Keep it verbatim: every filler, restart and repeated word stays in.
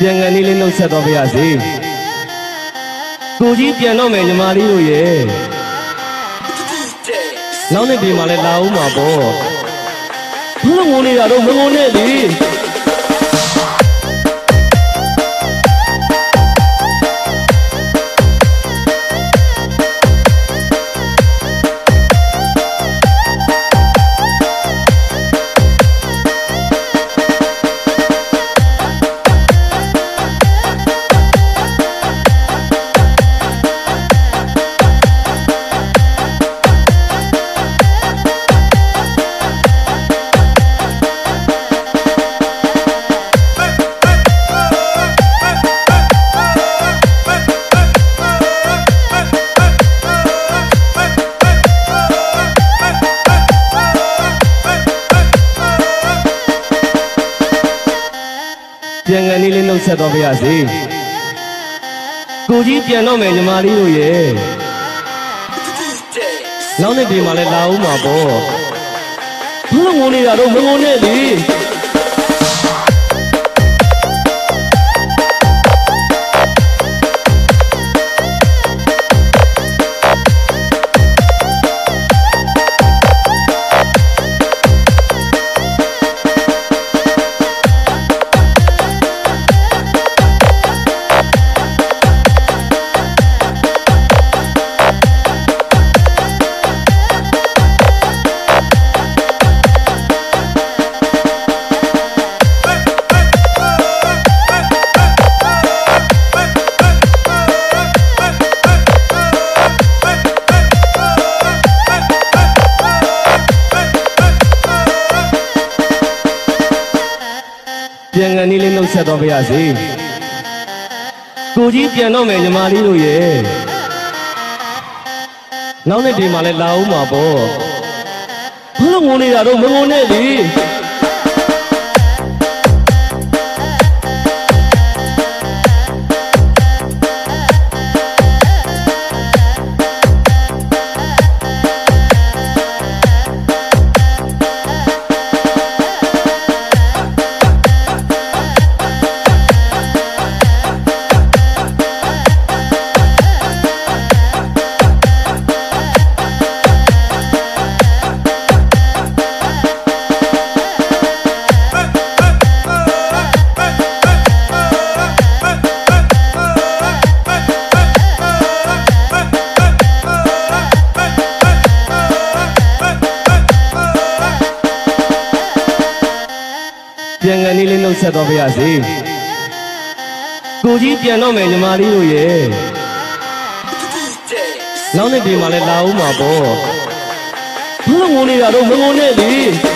ပြန်ကန်လေးလေးနှုတ်ဆက်တော်ပါရစေကိုကြီးပြန်တော့မယ်ညီမလေးတို့ရဲ့နောက်နေ့ဒီမှာလဲလာဦးမှာပေါ့ဘလို့ငုံနေတာတော့မငုံနဲ့လေပြန်ကန်လေးလေးနှုတ်ဆက်တော်ပါရစေကိုကြီးပြန်တော့မယ်ညီမလေးတို့ရဲ့နောက်နေ့ဒီမှာလဲလာဦးမှာပေါ့ဘလို့ငုံနေတာတော့မငုံနဲ့လေပြန်ကန်လေးလေးနှုတ်ဆက်တော်ပါရစေကိုကြီးပြန်တော့မယ်ညီမလေးတို့ရဲ့နောက်နေ့ဒီမှာလဲလာဦးမှာပေါ့ဘလို့ငုံနေတာတော့မငုံနဲ့လေပြန်ကန်လေးလေးနှုတ်ဆက်တော်ပါရစေကိုကြီးပြန်တော့မယ်ညီမလေးတို့ရဲ့နောက်နေ့ဒီမှာလဲလာဦးမှာပေါ့ဘလို့ငုံနေတာတော့မငုံနဲ့လေ